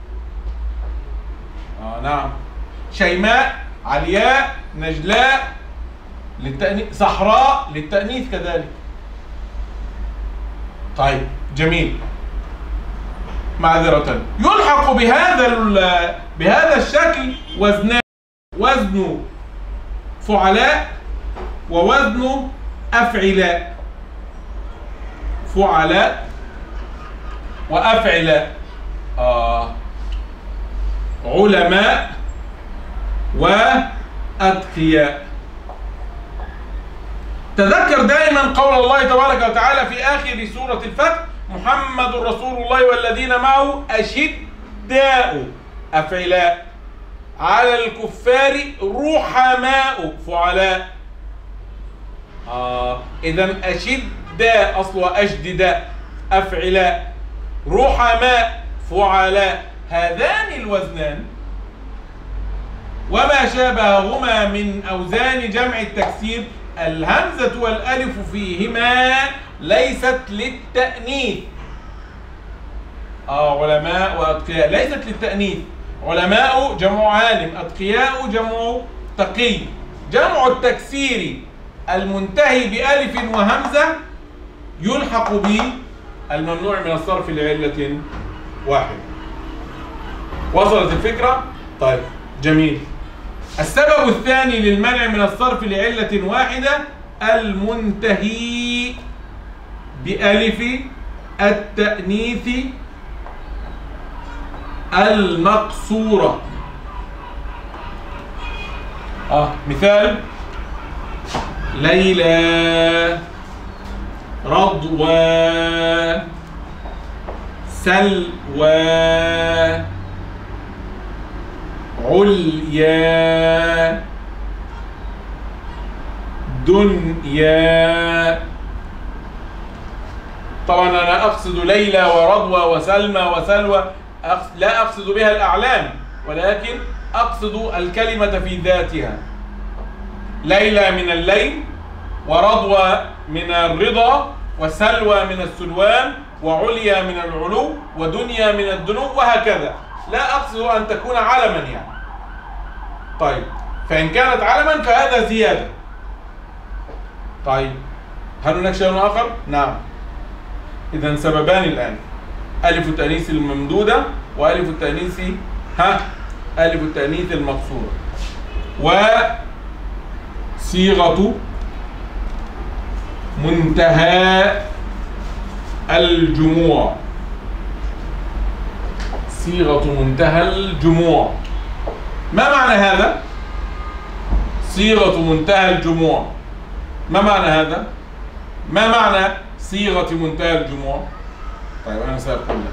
آه نعم، شيماء، علياء، نجلاء للتأنيث، صحراء للتأنيث كذلك. طيب جميل. معذرة، يلحق بهذا بهذا الشكل وزنان، وزن فعلاء ووزن أفعلاء. فعلاء وأفعلاء. آه. علماء وأتقياء. تذكر دائما قول الله تبارك وتعالى في آخر سورة الفتح: محمد رسول الله والذين معه أشداء، أفعلاء، على الكفار رحماء، فعلاء. آه. إذن أشداء أصلها أشدداء، أفعلاء، رحماء، فعلاء. هذان الوزنان وما شابههما من أوزان جمع التكسير، الهمزة والألف فيهما ليست للتأنيث. آه علماء وأتقياء ليست للتأنيث. علماء جمع عالم، أتقياء جمع تقي. جمع التكسير المنتهي بألف وهمزة يلحق بالممنوع من الصرف لعلة واحدة. وصلت الفكرة؟ طيب جميل. السبب الثاني للمنع من الصرف لعلة واحدة المنتهي بألف التأنيث المقصورة. آه مثال: ليلى، رضوى، سلوى، عليا، دنيا. طبعا أنا أقصد ليلى ورضوى وسلمى وسلوى، لا أقصد بها الأعلام، ولكن أقصد الكلمة في ذاتها. ليلى من الليل، ورضوى من الرضا، وسلوى من السلوان، وعليا من العلو، ودنيا من الدنو، وهكذا. لا أقصد أن تكون علما يعني. طيب، فإن كانت علما فهذا زيادة. طيب، هل هناك شيء آخر؟ نعم. إذا سببان الآن: ألف التأنيث الممدودة وألف التأنيث ها ألف التأنيث المقصورة. وصيغة منتهى الجموع. صيغة منتهى الجموع. ما معنى هذا؟ صيغة منتهى الجموع، ما معنى هذا؟ ما معنى صيغة منتهى الجموع؟ طيب أنا سأقول لك: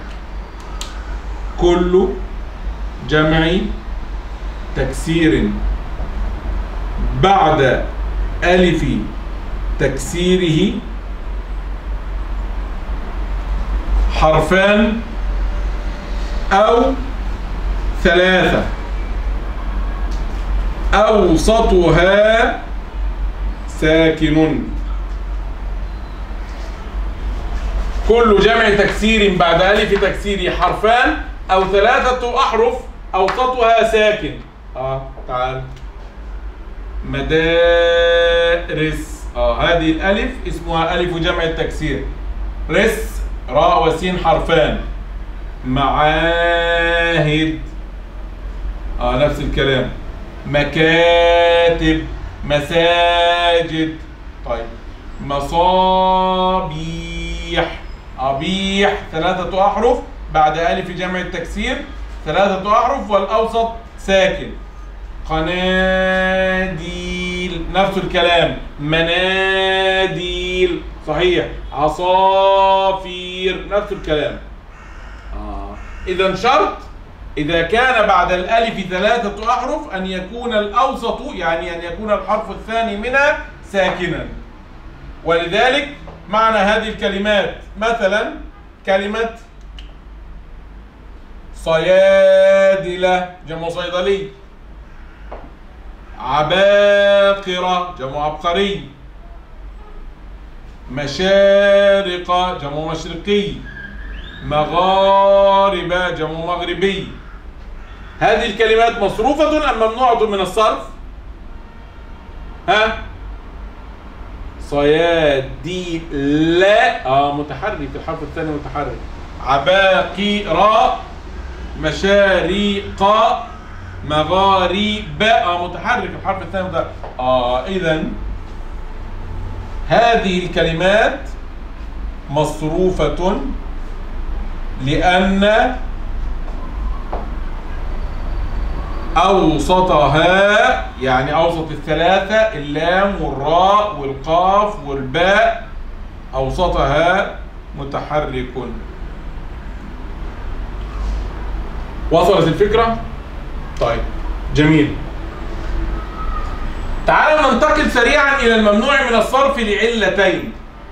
كل جمع تكسير بعد ألف تكسيره حرفان أو ثلاثة أوسطها ساكن. كل جمع تكسير بعد ألف تكسير حرفان أو ثلاثة أحرف أوسطها ساكن. آه تعال: مدارس. آه هذه الألف اسمها ألف جمع التكسير. رس، راء وسين حرفان. معاهد، اه نفس الكلام، مكاتب، مساجد. طيب مصابيح، أبيح ثلاثة أحرف بعد ألف جمع التكسير، ثلاثة أحرف والأوسط ساكن. قناديل نفس الكلام، مناديل صحيح. عصافير نفس الكلام. آه. إذا شرط إذا كان بعد الألف ثلاثة أحرف أن يكون الأوسط، يعني أن يكون الحرف الثاني منها ساكنا. ولذلك معنى هذه الكلمات مثلا كلمة صيادلة جمع صيدلي، عباقرة جمع عبقري، مشارقة جمع مشرقي، مغاربة جمع مغربي. هذه الكلمات مصروفة أم ممنوعة من الصرف؟ ها؟ صيادلة اه متحرك، الحرف الثاني متحرك. عباقرة، مشارق، مغارب اه متحرك، الحرف الثاني متحرك. اه اذا هذه الكلمات مصروفة لأن أوسطها، يعني أوسط الثلاثة اللام والراء والقاف والباء، أوسطها متحرك. وصلت الفكرة؟ طيب جميل. تعالوا ننتقل سريعا إلى الممنوع من الصرف لعلتين.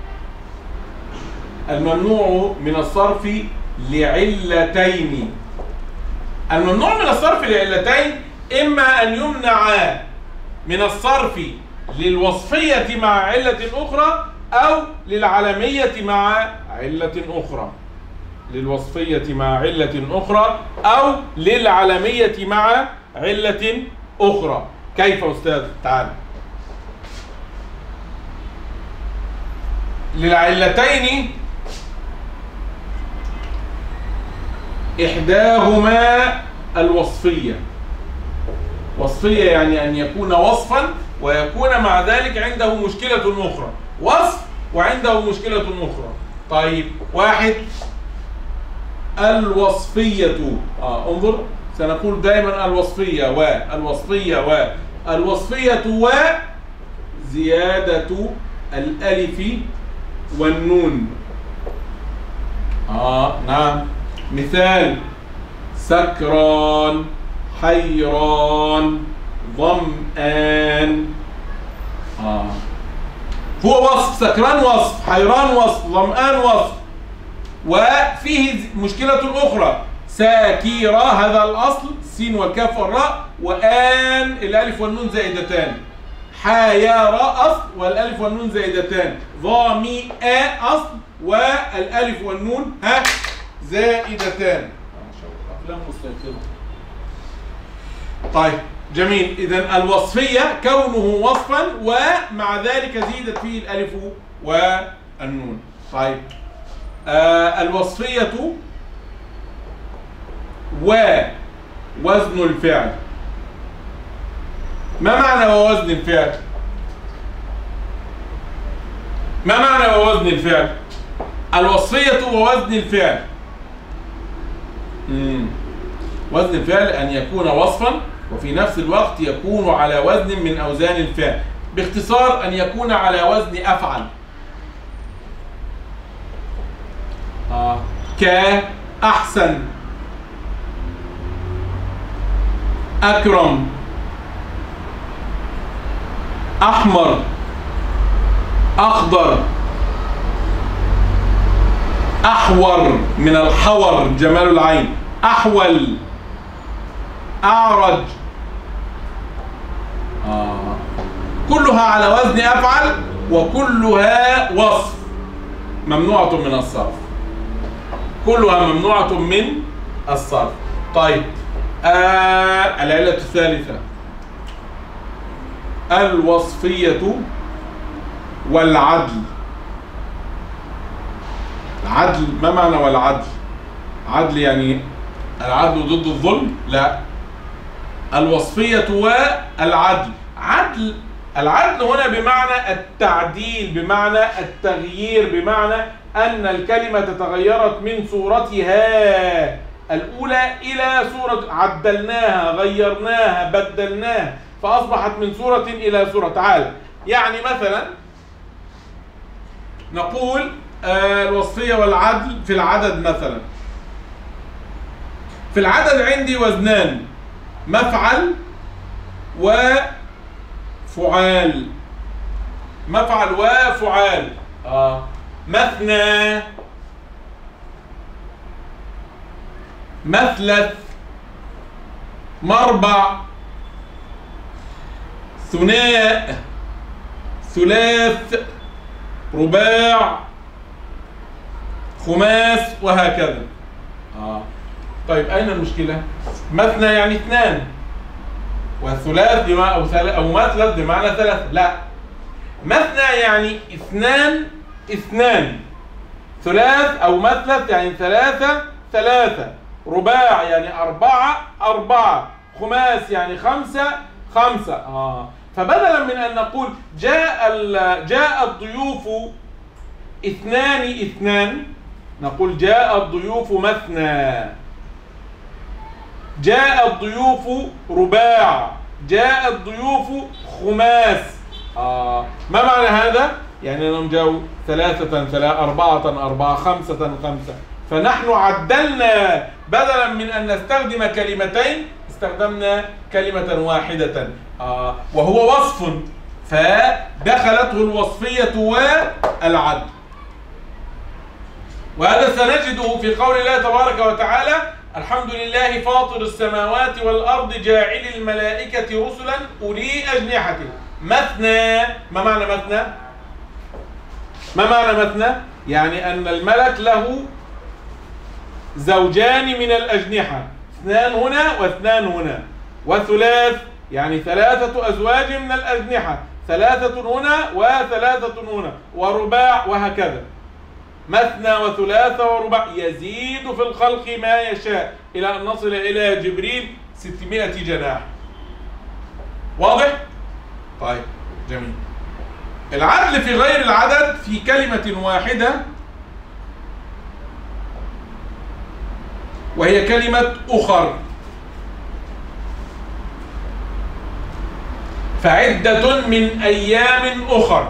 الممنوع من الصرف لعلتين. الممنوع من الصرف لعلتين إما أن يمنع من الصرف للوصفية مع علة أخرى أو للعلمية مع علة أخرى. للوصفية مع علة أخرى أو للعلمية مع علة أخرى. كيف أستاذ؟ تعال. للعلتين إحداهما الوصفية. وصفية يعني أن يكون وصفا ويكون مع ذلك عنده مشكلة أخرى، وصف وعنده مشكلة أخرى. طيب واحد الوصفية، آه انظر سنقول دائما الوصفية والوصفية والوصفية وزيادة الألف والنون. آه نعم. مثال سكران، حيران، ظمآن. آه. هو وصف، سكران وصف، حيران وصف، ظمآن وصف. وفيه مشكلة أخرى، ساكيرة هذا الأصل، السين والكاف والراء، وآن الألف والنون زائدتان. حيارة أصل والألف والنون زائدتان. ظامئة أصل والألف والنون ها زائدتان. ما شاء الله أفلام مستيقظة. طيب جميل. إذا الوصفية كونه وصفا ومع ذلك زيدت فيه الألف والنون. طيب آه الوصفية ووزن الفعل. ما معنى ووزن الفعل؟ ما معنى ووزن الفعل؟ الوصفية ووزن الفعل. مم. وزن الفعل أن يكون وصفا وفي نفس الوقت يكون على وزن من أوزان الفعل. باختصار أن يكون على وزن أفعل. آه. كأحسن، أكرم، أحمر، أخضر، أحور من الحور جمال العين، أحول، أعرج. آه. كلها على وزن أفعل وكلها وصف ممنوعة من الصرف. كلها ممنوعة من الصرف. طيب آه العلة الثالثة الوصفية والعدل. العدل ما معنى والعدل؟ عدل يعني العدل ضد الظلم؟ لا، الوصفية والعدل. عدل، العدل هنا بمعنى التعديل، بمعنى التغيير، بمعنى أن الكلمة تغيرت من صورتها الأولى إلى صورة، عدلناها، غيرناها، بدلناها، فأصبحت من صورة إلى صورة. تعال يعني مثلا نقول آه الوصفية والعدل في العدد. مثلا في العدد عندي وزنان، مفعل وفعال، مفعل وفعال. آه مثنى، مثلث، مربع، ثناء، ثلاث، رباع، خماس، وهكذا. آه. طيب أين المشكلة؟ مثنى يعني اثنان، والثلاث بمعنى أو ثلاث أو مثلث بمعنى ثلاثة. لا، مثنى يعني اثنان اثنان، ثلاث أو مثلث يعني ثلاثة ثلاثة، رباع يعني أربعة أربعة، خماس يعني خمسة خمسة. آه. فبدلا من أن نقول جاء جاء الضيوف اثنان اثنان، نقول جاء الضيوف مثنى، جاء الضيوف رباع، جاء الضيوف خماس. آه. ما معنى هذا؟ يعني أنهم جاءوا ثلاثة ثلاثة، أربعة أربعة، خمسة خمسة. فنحن عدلنا، بدلا من أن نستخدم كلمتين استخدمنا كلمة واحدة. آه. وهو وصف، فدخلته الوصفية والعدل. وهذا سنجده في قول الله تبارك وتعالى: الحمد لله فاطر السماوات والأرض جاعل الملائكة رسلا أولي أجنحة مثنى. ما معنى مثنى؟ ما معنى مثنى؟ يعني أن الملك له زوجان من الأجنحة، اثنان هنا واثنان هنا. وثلاث يعني ثلاثة أزواج من الأجنحة، ثلاثة هنا وثلاثة هنا. ورباع، وهكذا. مثنى وثلاثة ورباع، يزيد في الخلق ما يشاء، إلى أن نصل إلى جبريل ستمائة جناح. واضح؟ طيب جميل. العدل في غير العدد في كلمة واحدة، وهي كلمة أخر. فعدة من أيام أخر.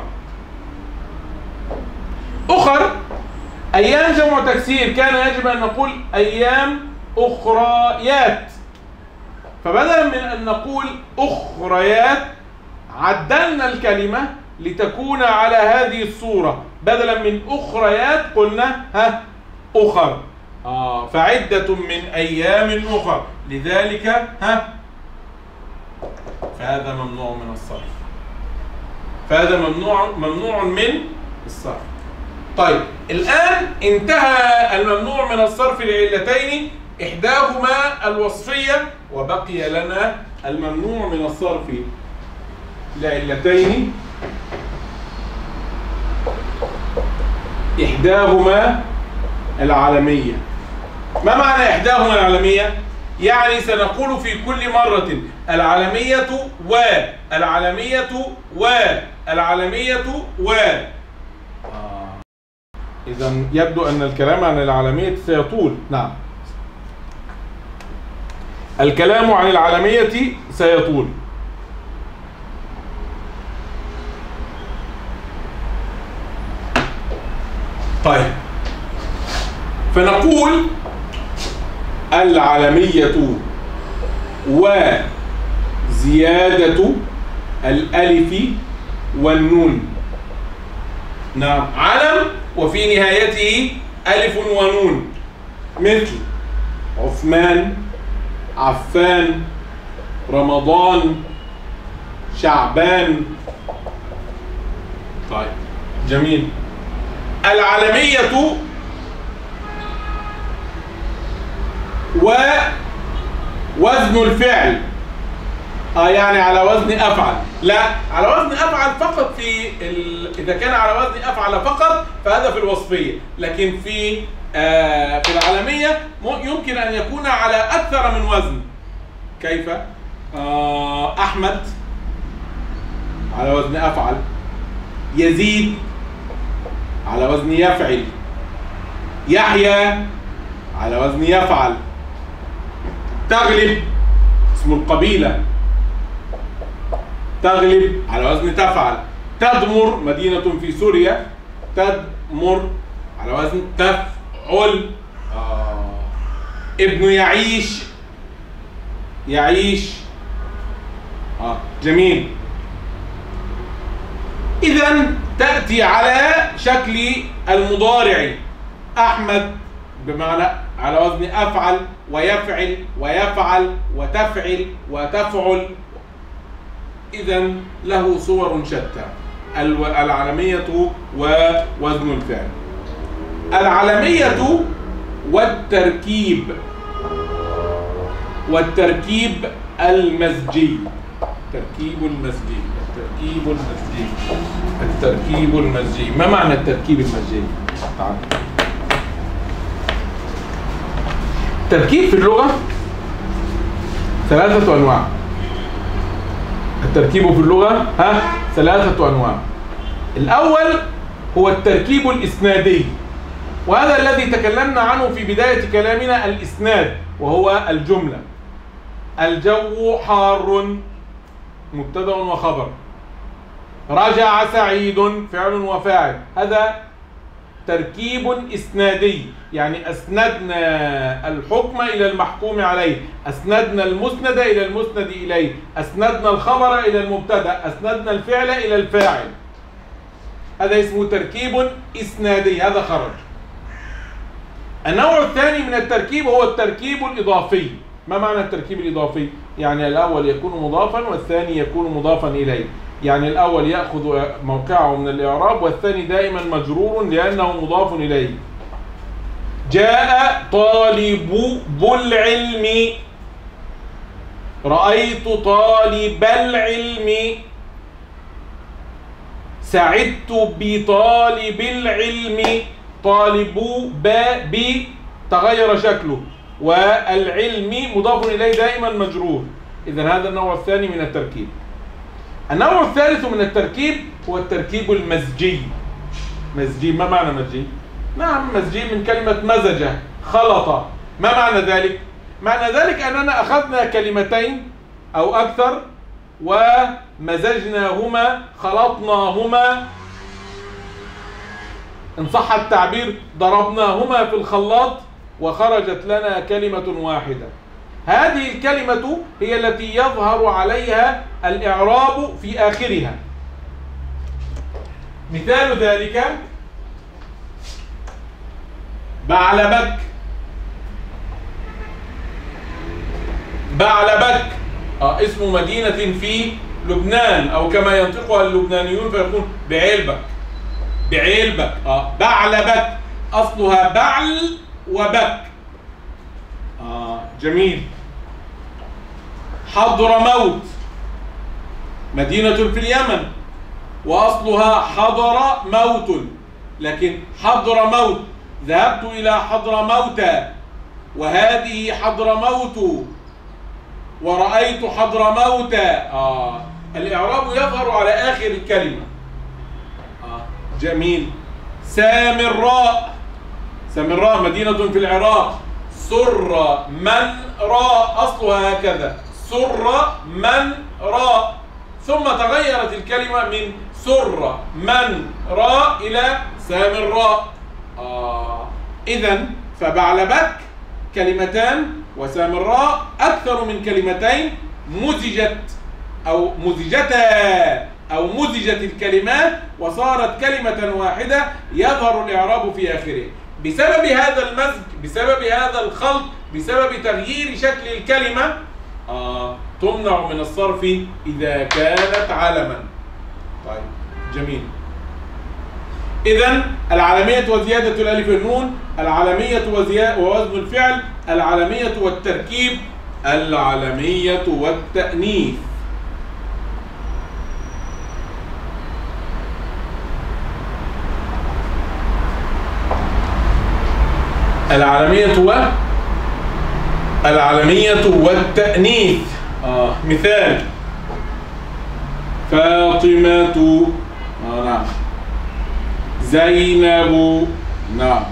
أخر أيام جمع تكسير، كان يجب أن نقول أيام أخريات. فبدلا من أن نقول أخريات عدلنا الكلمة لتكون على هذه الصورة، بدلا من أخريات قلنا ها أخر. آه فعدة من أيام أخر، لذلك ها فهذا ممنوع من الصرف، فهذا ممنوع ممنوع من الصرف. طيب الآن انتهى الممنوع من الصرف لعلتين، إحداهما الوصفية، وبقي لنا الممنوع من الصرف لعلتين، إحداهما العالمية. ما معنى إحداهما العالمية؟ يعني سنقول في كل مرة العالمية والعالمية والعالمية و آه. إذا يبدو أن الكلام عن العالمية سيطول. نعم، الكلام عن العالمية سيطول. طيب، فنقول العالمية وزيادة الألف والنون. نعم، علم وفي نهايته ألف ونون، مثل عثمان، عفان، رمضان، شعبان. طيب جميل. العالمية ووزن الفعل اه يعني على وزن افعل. لا، على وزن افعل فقط في ال... اذا كان على وزن افعل فقط فهذا في الوصفيه، لكن في آه في العالميه يمكن ان يكون على اكثر من وزن. كيف؟ آه احمد على وزن افعل، يزيد على وزن يفعل، يحيى على وزن يفعل، تغلب اسم القبيلة، تغلب على وزن تفعل، تدمر مدينة في سوريا، تدمر على وزن تفعل. آه. ابن يعيش، يعيش. آه. جميل. إذن تأتي على شكل المضارع. أحمد بمعنى على وزن أفعل ويفعل ويفعل وتفعل وتفعل. إذن له صور شتى، العالمية ووزن الفعل. العالمية والتركيب، والتركيب المزجي. التركيب المزجي، التركيب المزجي، التركيب المزجي. ما معنى التركيب المزجي؟ تعال. التركيب في اللغة ثلاثة أنواع. التركيب في اللغة ها ثلاثة أنواع. الأول هو التركيب الإسنادي، وهذا الذي تكلمنا عنه في بداية كلامنا، الإسناد، وهو الجملة. الجو حار مبتدأ وخبر، رجع سعيد فعل وفاعل. هذا تركيب إسنادي، يعني أسندنا الحكم إلى المحكوم عليه، أسندنا المسند إلى المسند إليه، أسندنا الخبر إلى المبتدأ، أسندنا الفعل إلى الفاعل. هذا اسمه تركيب إسنادي، هذا خرج. النوع الثاني من التركيب هو التركيب الإضافي. ما معنى التركيب الإضافي؟ يعني الأول يكون مضافا والثاني يكون مضافا إليه. يعني الأول يأخذ موقعه من الإعراب والثاني دائما مجرور لأنه مضاف إليه. جاء طالب العلم، رأيت طالب العلم، سعدت بطالب العلم. طالب باء بي تغير شكله، والعلم مضاف إليه دائما مجرور. إذن هذا النوع الثاني من التركيب. النوع الثالث من التركيب هو التركيب المزجي. مزجي، ما معنى مزجي؟ نعم، مزجي من كلمة مزج، خلط. ما معنى ذلك؟ معنى ذلك أننا أخذنا كلمتين أو أكثر ومزجناهما، خلطناهما، إن صح التعبير ضربناهما في الخلاط وخرجت لنا كلمة واحدة. هذه الكلمة هي التي يظهر عليها الإعراب في آخرها. مثال ذلك بعلبك. بعلبك آه اسم مدينة في لبنان، أو كما ينطقها اللبنانيون فيقول بعلبك. بعلبك آه بعلبك أصلها بعل وبك. آه جميل. حضرموت مدينة في اليمن وأصلها حضر موت، لكن حضرموت ذهبت إلى حضرموت وهذه حضرموت ورأيت حضرموت. آه الإعراب يظهر على آخر الكلمة. آه جميل. سامراء. سامراء مدينة في العراق. سر من راء أصلها هكذا، سر من راء، ثم تغيرت الكلمة من سر من راء إلى سامراء. آه. إذن فبعلبك كلمتان وسامراء أكثر من كلمتين، مزجت أو مزجتا أو مزجت الكلمات وصارت كلمة واحدة يظهر الإعراب في آخره. بسبب هذا المزج، بسبب هذا الخلط، بسبب تغيير شكل الكلمة آه تمنع من الصرف إذا كانت علما. طيب جميل. إذن العالمية وزيادة الألف والنون، العالمية ووزن الفعل، العالمية والتركيب، العالمية والتأنيث. العالمية و العالمية والتأنيث. آه مثال: فاطمة، آه نعم. زينب، نعم.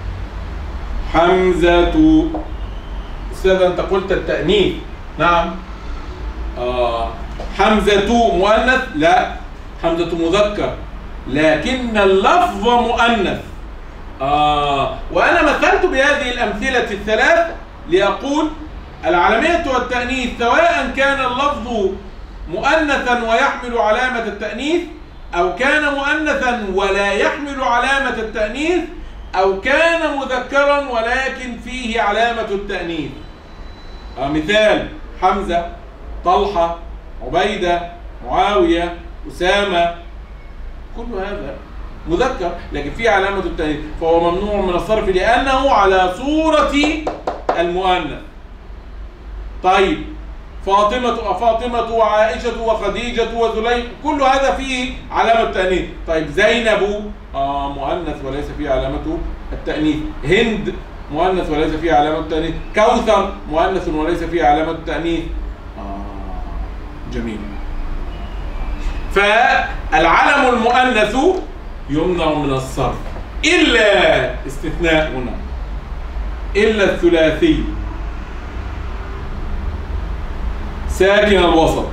حمزة. أستاذ أنت قلت التأنيث، نعم. آه حمزة مؤنث؟ لا، حمزة مذكر، لكن اللفظ مؤنث. آه وأنا مثلت بهذه الأمثلة الثلاث لأقول العالمية والتأنيث سواء كان اللفظ مؤنثا ويحمل علامة التأنيث، أو كان مؤنثا ولا يحمل علامة التأنيث، أو كان مذكرا ولكن فيه علامة التأنيث. آه مثال: حمزة، طلحة، عبيدة، معاوية، أسامة، كل هذا مذكر لكن فيه علامة التأنيث، فهو ممنوع من الصرف لأنه على صورة المؤنث. طيب فاطمة، فاطمة وعائشة وخديجة وزليخ، كل هذا فيه علامة التأنيث. طيب زينب آه مؤنث وليس فيه علامة التأنيث. هند مؤنث وليس فيه علامة التأنيث. كوثر مؤنث وليس فيه علامة التأنيث. آه جميل. فالعلم المؤنث يمنع من الصرف إلا استثناء هنا، إلا الثلاثي ساكن الوسط.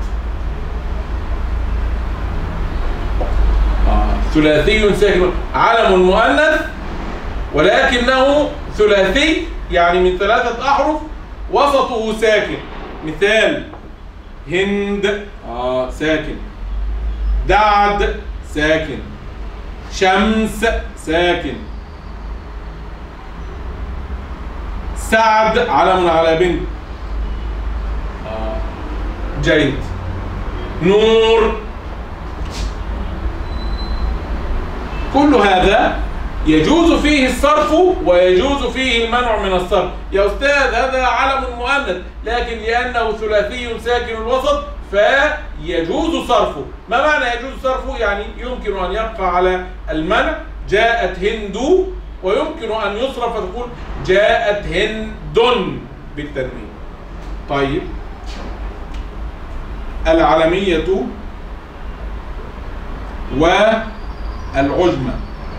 آه. ثلاثي ساكن، علم مؤنث ولكنه ثلاثي يعني من ثلاثة أحرف وسطه ساكن. مثال: هند آه ساكن، دعد ساكن، شمس ساكن، سعد علم على بنت آه. جيد. نور، كل هذا يجوز فيه الصرف ويجوز فيه المنع من الصرف. يا أستاذ هذا علم مؤنث لكن لأنه ثلاثي ساكن الوسط فيجوز صرفه. ما معنى يجوز صرفه؟ يعني يمكن أن يبقى على المنع، جاءت هند، ويمكن أن يصرف فتقول جاءت هند بالتنوين. طيب العلمية والعجمة.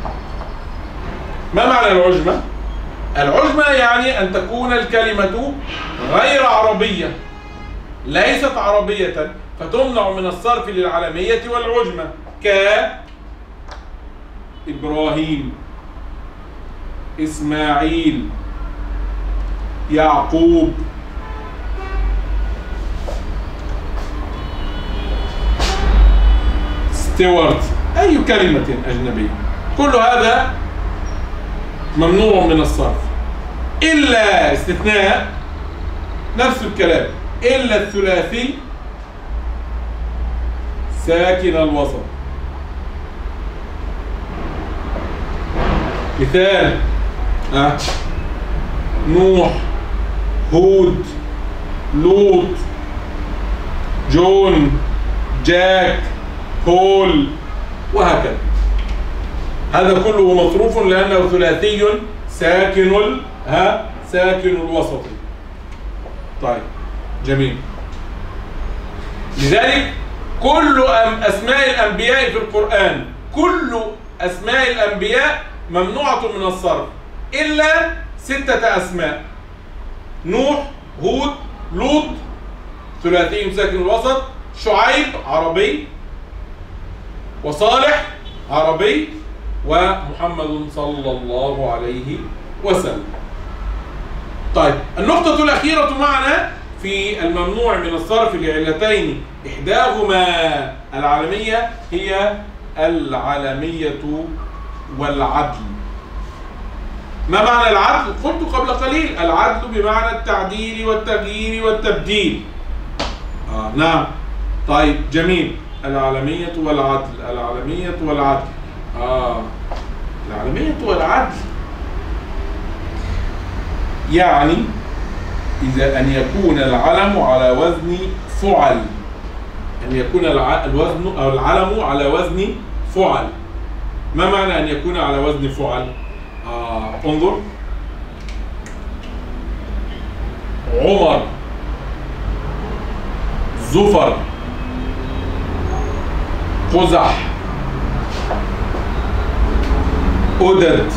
ما معنى العجمة؟ العجمة يعني أن تكون الكلمة غير عربية، ليست عربية، فتمنع من الصرف للعلمية والعجمة، كإبراهيم، إسماعيل، يعقوب، ستيوارت، أي كلمة أجنبية، كل هذا ممنوع من الصرف إلا استثناء نفس الكلام، إلا الثلاثي ساكن الوسط. مثال: أه. نوح، هود، لوط، جون، جاك، بول، وهكذا. هذا كله مصروف لأنه ثلاثي ساكن ال ها ساكن الوسط. طيب جميل. لذلك كل أسماء الأنبياء في القرآن، كل أسماء الأنبياء ممنوعة من الصرف إلا ستة أسماء: نوح، هود، لوط ثلاثي ساكن الوسط، شعيب عربي، وصالح عربي، ومحمد صلى الله عليه وسلم. طيب النقطة الأخيرة معنا في الممنوع من الصرف لعلتين، إحداهما العلمية، هي العلمية والعدل. ما معنى العدل؟ قلت قبل قليل العدل بمعنى التعديل والتغيير والتبديل. آه نعم. طيب جميل. العلمية والعدل، العلمية والعدل. آه العلمية والعدل يعني إذا أن يكون العلم على وزن فعل، أن يكون الوزن أو العلم على وزن فعل. ما معنى أن يكون على وزن فعل؟ آه انظر: عمر، زفر، قزح، أدد،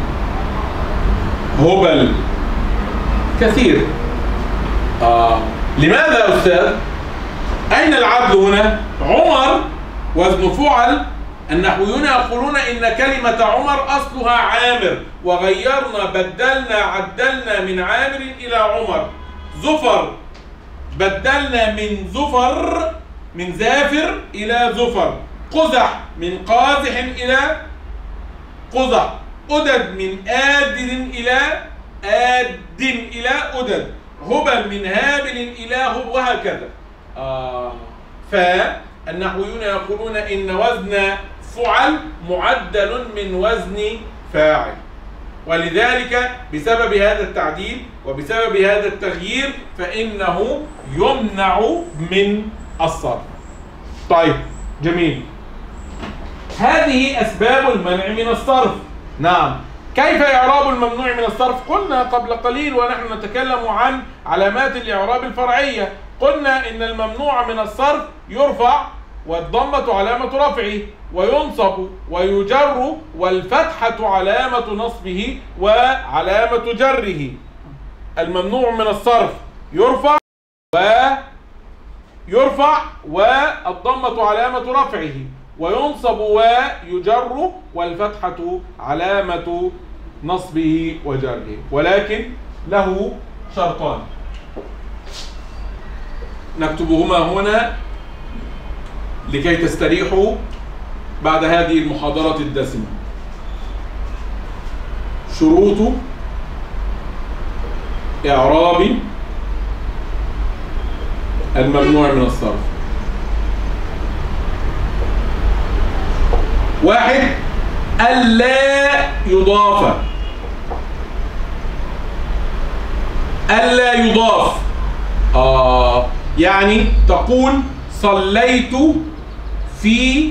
هبل، كثير. آه. لماذا يا أستاذ؟ أين العدل هنا؟ عمر وزن فعل، النحويون يقولون إن كلمة عمر أصلها عامر، وغيرنا بدلنا عدلنا من عامر إلى عمر. زفر بدلنا من زفر من زافر إلى زفر. قزح من قازح إلى قزح. أدد من آدر إلى آد إلى أدد. هبل من هابل إلى هب، وهكذا. آه. فالنحويون يقولون إن وزن فعل معدل من وزن فاعل، ولذلك بسبب هذا التعديل وبسبب هذا التغيير فإنه يمنع من الصرف. طيب جميل. هذه أسباب المنع من الصرف. نعم. كيف إعراب الممنوع من الصرف؟ قلنا قبل قليل ونحن نتكلم عن علامات الإعراب الفرعية، قلنا إن الممنوع من الصرف يرفع والضمة علامة رفعه، وينصب ويجر والفتحة علامة نصبه وعلامة جره. الممنوع من الصرف يرفع ويرفع والضمة علامة رفعه، وينصب ويجر والفتحة علامة نصبه وجره، ولكن له شرطان نكتبهما هنا لكي تستريحوا بعد هذه المحاضرة الدسمة. شروط إعراب الممنوع من الصرف. واحد، ألا يضاف. ألا يضاف. آه يعني تقول صليت في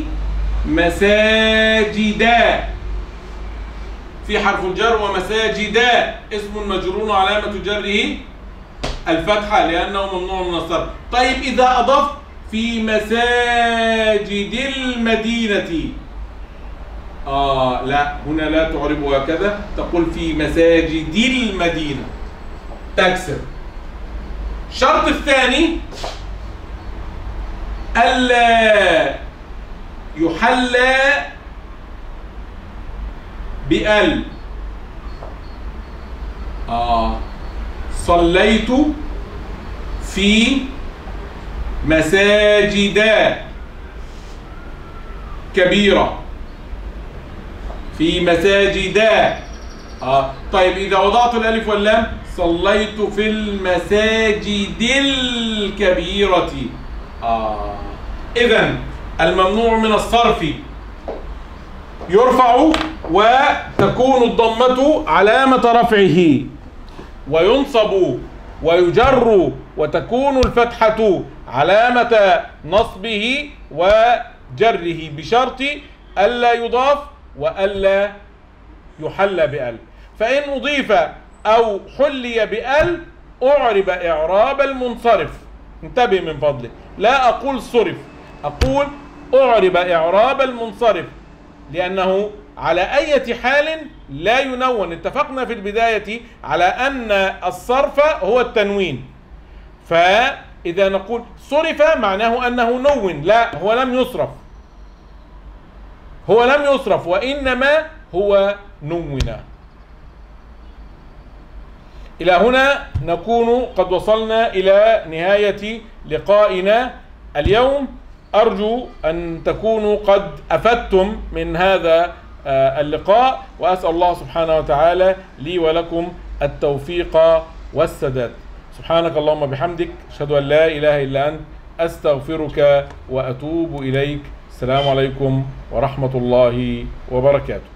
مساجدا، في حرف الجر، ومساجدا اسم مجرور علامة جره الفتحة لأنه ممنوع من الصرف. طيب إذا أضفت في مساجد المدينة، آه لا، هنا لا تعرب هكذا، تقول في مساجد المدينة، تكسر. الشرط الثاني ألا يحلى بأل. آه صليت في مساجد كبيرة، في مساجد. آه طيب إذا وضعت الألف واللام صليت في المساجد الكبيرة. آه إذن الممنوع من الصرف يرفع وتكون الضمة علامة رفعه، وينصب ويجر وتكون الفتحة علامة نصبه وجره، بشرط ألا يضاف وألا يحل بأل. فإن أضيف أو حلي بأل أعرب إعراب المنصرف. انتبه من فضلك، لا أقول صرف، أقول أعرب إعراب المنصرف، لأنه على أي حال لا ينون. اتفقنا في البداية على أن الصرف هو التنوين، فإذا نقول صرف معناه أنه نون، لا، هو لم يصرف، هو لم يصرف وإنما هو نون. إلى هنا نكون قد وصلنا إلى نهاية لقائنا اليوم. أرجو أن تكونوا قد أفدتم من هذا اللقاء، وأسأل الله سبحانه وتعالى لي ولكم التوفيق والسداد. سبحانك اللهم بحمدك، أشهد أن لا إله إلا أنت، أستغفرك وأتوب إليك. السلام عليكم ورحمة الله وبركاته.